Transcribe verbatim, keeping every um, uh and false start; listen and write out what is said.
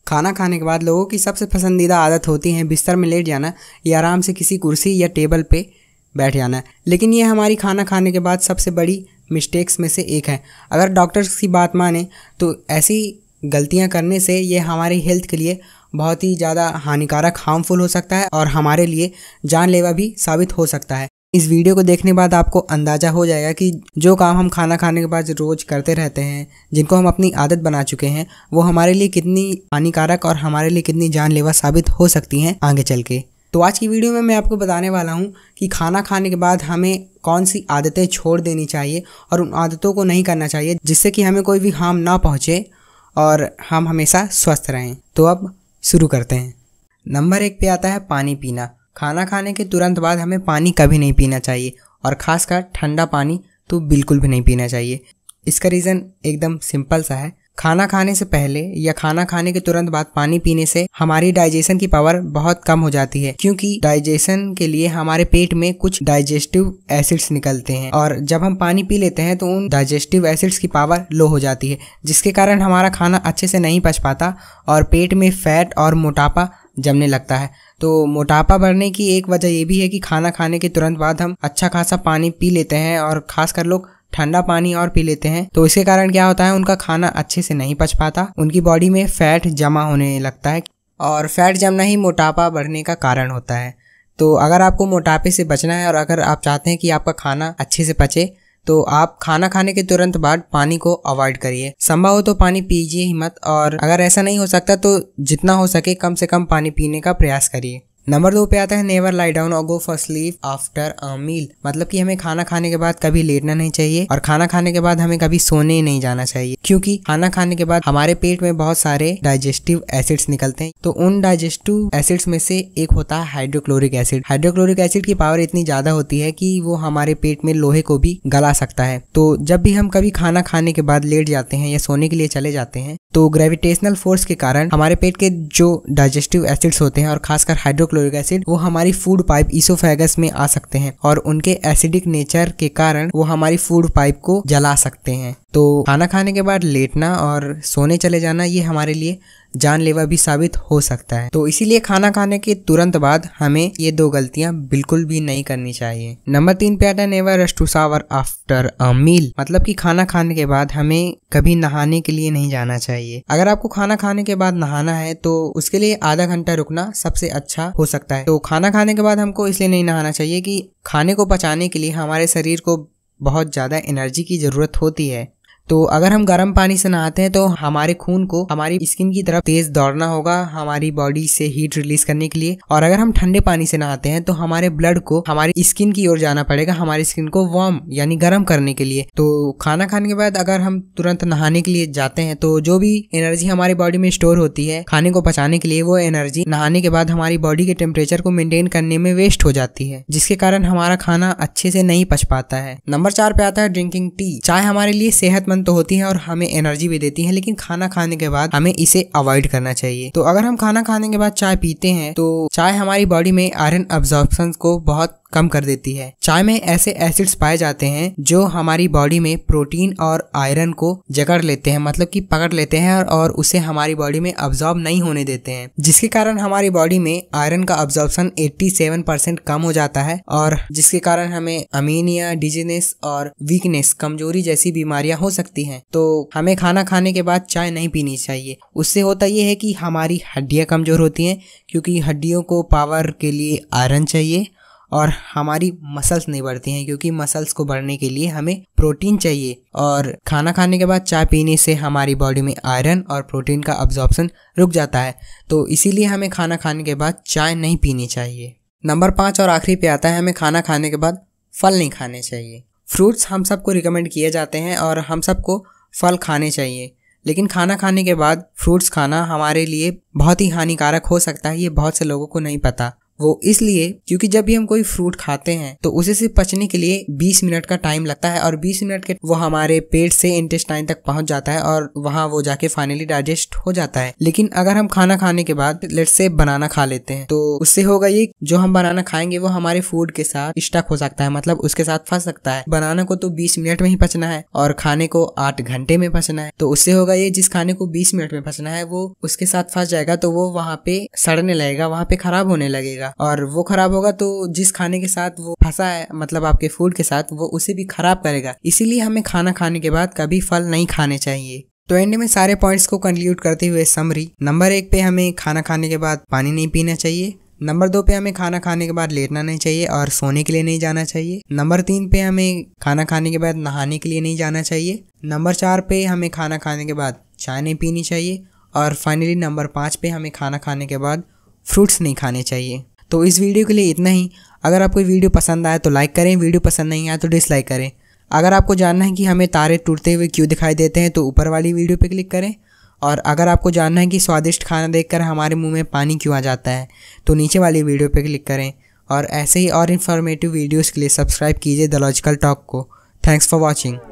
खाना खाने के बाद लोगों की सबसे पसंदीदा आदत होती है बिस्तर में लेट जाना या आराम से किसी कुर्सी या टेबल पे बैठ जाना। लेकिन ये हमारी खाना खाने के बाद सबसे बड़ी मिस्टेक्स में से एक है। अगर डॉक्टर्स की बात माने तो ऐसी गलतियां करने से ये हमारी हेल्थ के लिए बहुत ही ज़्यादा हानिकारक हार्मफुल हो सकता है और हमारे लिए जानलेवा भी साबित हो सकता है। इस वीडियो को देखने के बाद आपको अंदाज़ा हो जाएगा कि जो काम हम खाना खाने के बाद रोज़ करते रहते हैं, जिनको हम अपनी आदत बना चुके हैं, वो हमारे लिए कितनी हानिकारक और हमारे लिए कितनी जानलेवा साबित हो सकती हैं आगे चल के। तो आज की वीडियो में मैं आपको बताने वाला हूँ कि खाना खाने के बाद हमें कौन सी आदतें छोड़ देनी चाहिए और उन आदतों को नहीं करना चाहिए जिससे कि हमें कोई भी हार्म ना पहुँचे और हम हमेशा स्वस्थ रहें। तो अब शुरू करते हैं। नंबर एक पे आता है पानी पीना। खाना खाने के तुरंत बाद हमें पानी कभी नहीं पीना चाहिए और ख़ासकर ठंडा पानी तो बिल्कुल भी नहीं पीना चाहिए। इसका रीज़न एकदम सिंपल सा है। खाना खाने से पहले या खाना खाने के तुरंत बाद पानी पीने से हमारी डाइजेशन की पावर बहुत कम हो जाती है, क्योंकि डाइजेशन के लिए हमारे पेट में कुछ डाइजेस्टिव एसिड्स निकलते हैं और जब हम पानी पी लेते हैं तो उन डाइजेस्टिव एसिड्स की पावर लो हो जाती है, जिसके कारण हमारा खाना अच्छे से नहीं पच पाता और पेट में फैट और मोटापा जमने लगता है। तो मोटापा बढ़ने की एक वजह ये भी है कि खाना खाने के तुरंत बाद हम अच्छा खासा पानी पी लेते हैं और खासकर लोग ठंडा पानी और पी लेते हैं। तो इसके कारण क्या होता है, उनका खाना अच्छे से नहीं पच पाता, उनकी बॉडी में फैट जमा होने लगता है और फैट जमना ही मोटापा बढ़ने का कारण होता है। तो अगर आपको मोटापे से बचना है और अगर आप चाहते हैं कि आपका खाना अच्छे से पचे तो आप खाना खाने के तुरंत बाद पानी को अवॉइड करिए। संभव हो तो पानी पीजिए ही मत, और अगर ऐसा नहीं हो सकता तो जितना हो सके कम से कम पानी पीने का प्रयास करिए। नंबर दो पे आता है नेवर लाई डाउन और go for sleep after a meal. मतलब कि हमें खाना खाने के बाद कभी लेटना नहीं चाहिए और खाना खाने के बाद हमें कभी सोने नहीं जाना चाहिए, क्योंकि खाना खाने के बाद हमारे पेट में बहुत सारे डाइजेस्टिव एसिड्स निकलते हैं। तो उन डाइजेस्टिव एसिड्स में से एक होता है हाइड्रोक्लोरिक एसिड। हाइड्रोक्लोरिक एसिड की पावर इतनी ज्यादा होती है कि वो हमारे पेट में लोहे को भी गला सकता है। तो जब भी हम कभी खाना खाने के बाद लेट जाते हैं या सोने के लिए चले जाते हैं तो ग्रेविटेशनल फोर्स के कारण हमारे पेट के जो डाइजेस्टिव एसिड्स होते हैं और खासकर हाइड्रोक्लोरिक एसिड वो हमारी फूड पाइप इसोफेगस में आ सकते हैं और उनके एसिडिक नेचर के कारण वो हमारी फूड पाइप को जला सकते हैं। तो खाना खाने के बाद लेटना और सोने चले जाना ये हमारे लिए जानलेवा भी साबित हो सकता है। तो इसीलिए खाना खाने के तुरंत बाद हमें ये दो गलतियां बिल्कुल भी नहीं करनी चाहिए। नंबर तीन पे आता है never rush to shower after a meal. मतलब कि खाना खाने के बाद हमें कभी नहाने के लिए नहीं जाना चाहिए। अगर आपको खाना खाने के बाद नहाना है तो उसके लिए आधा घंटा रुकना सबसे अच्छा हो सकता है। तो खाना खाने के बाद हमको इसलिए नहीं नहाना चाहिए कि खाने को पचाने के लिए हमारे शरीर को बहुत ज़्यादा एनर्जी की ज़रूरत होती है। तो अगर हम गर्म पानी से नहाते हैं तो हमारे खून को हमारी स्किन की तरफ तेज दौड़ना होगा हमारी बॉडी से हीट रिलीज करने के लिए, और अगर हम ठंडे पानी से नहाते हैं तो हमारे ब्लड को हमारी स्किन की ओर जाना पड़ेगा, हमारी स्किन को वार्म यानी गर्म करने के लिए। तो खाना खाने के बाद अगर हम तुरंत नहाने के लिए जाते हैं तो जो भी एनर्जी हमारी बॉडी में स्टोर होती है खाने को पचाने के लिए, वो एनर्जी नहाने के बाद हमारी बॉडी के टेम्परेचर को मेंटेन करने में वेस्ट हो जाती है, जिसके कारण हमारा खाना अच्छे से नहीं पच पाता है। नंबर चार पे आता है ड्रिंकिंग टी। चाय हमारे लिए सेहतमंद तो होती है और हमें एनर्जी भी देती है, लेकिन खाना खाने के बाद हमें इसे अवॉइड करना चाहिए। तो अगर हम खाना खाने के बाद चाय पीते हैं तो चाय हमारी बॉडी में आयरन अब्जॉर्प्शन को बहुत कम कर देती है। चाय में ऐसे एसिड्स पाए जाते हैं जो हमारी बॉडी में प्रोटीन और आयरन को जकड़ लेते हैं, मतलब कि पकड़ लेते हैं और उसे हमारी बॉडी में अब्जॉर्ब नहीं होने देते हैं, जिसके कारण हमारी बॉडी में आयरन का अब्जॉर्प्शन सत्तासी परसेंट कम हो जाता है और जिसके कारण हमें अमीनिया, डिजीनेस और वीकनेस, कमजोरी जैसी बीमारियां हो सकती हैं। तो हमें खाना खाने के बाद चाय नहीं पीनी चाहिए। उससे होता यह है कि हमारी हड्डियां कमजोर होती हैं, क्योंकि हड्डियों को पावर के लिए आयरन चाहिए, और हमारी मसल्स नहीं बढ़ती हैं क्योंकि मसल्स को बढ़ने के लिए हमें प्रोटीन चाहिए। और खाना खाने के बाद चाय पीने से हमारी बॉडी में आयरन और प्रोटीन का अब्जॉर्प्शन रुक जाता है। तो इसीलिए हमें खाना खाने के बाद चाय नहीं पीनी चाहिए। नंबर पाँच और आखिरी पे आता है हमें खाना खाने के बाद फल नहीं खाने चाहिए। फ्रूट्स हम सबको रिकमेंड किए जाते हैं और हम सबको फल खाने चाहिए, लेकिन खाना खाने के बाद फ्रूट्स खाना हमारे लिए बहुत ही हानिकारक हो सकता है। ये बहुत से लोगों को नहीं पता। वो इसलिए क्योंकि जब भी हम कोई फ्रूट खाते हैं तो उसे से पचने के लिए बीस मिनट का टाइम लगता है और बीस मिनट के वो हमारे पेट से इंटेस्टाइन तक पहुंच जाता है और वहां वो जाके फाइनली डाइजेस्ट हो जाता है। लेकिन अगर हम खाना खाने के बाद लेट्स से बनाना खा लेते हैं तो उससे होगा ये, जो हम बनाना खाएंगे वो हमारे फूड के साथ स्टक हो सकता है, मतलब उसके साथ फंस सकता है। बनाना को तो बीस मिनट में ही पचना है और खाने को आठ घंटे में पचना है, तो उससे होगा ये, जिस खाने को बीस मिनट में पचना है वो उसके साथ फंस जाएगा तो वो वहां पे सड़ने लगेगा, वहां पे खराब होने लगेगा और वो खराब होगा तो जिस खाने के साथ वो फंसा है, मतलब आपके फूड के साथ, वो उसे भी खराब करेगा। इसीलिए हमें खाना खाने के बाद कभी फल नहीं खाने चाहिए। तो एंड में सारे पॉइंट्स को कंक्लूड करते हुए समरी, नंबर एक पे हमें खाना खाने के बाद पानी नहीं पीना चाहिए। नंबर दो पे हमें खाना खाने के बाद लेटना नहीं चाहिए और सोने के लिए नहीं जाना चाहिए। नंबर तीन पे हमें खाना खाने के बाद नहाने के लिए नहीं जाना चाहिए। नंबर चार पे हमें खाना खाने के बाद चाय नहीं पीनी चाहिए और फाइनली नंबर पाँच पे हमें खाना खाने के बाद फ्रूट्स नहीं खाने चाहिए। तो इस वीडियो के लिए इतना ही। अगर आपको वीडियो पसंद आया तो लाइक करें, वीडियो पसंद नहीं आया तो डिसलाइक करें। अगर आपको जानना है कि हमें तारे टूटते हुए क्यों दिखाई देते हैं तो ऊपर वाली वीडियो पे क्लिक करें। और अगर आपको जानना है कि स्वादिष्ट खाना देखकर हमारे मुंह में पानी क्यों आ जाता है तो नीचे वाली वीडियो पे क्लिक करें। और ऐसे ही और इन्फॉर्मेटिव वीडियोज़ के लिए सब्सक्राइब कीजिए द लॉजिकल टॉक को। Thanks for watching.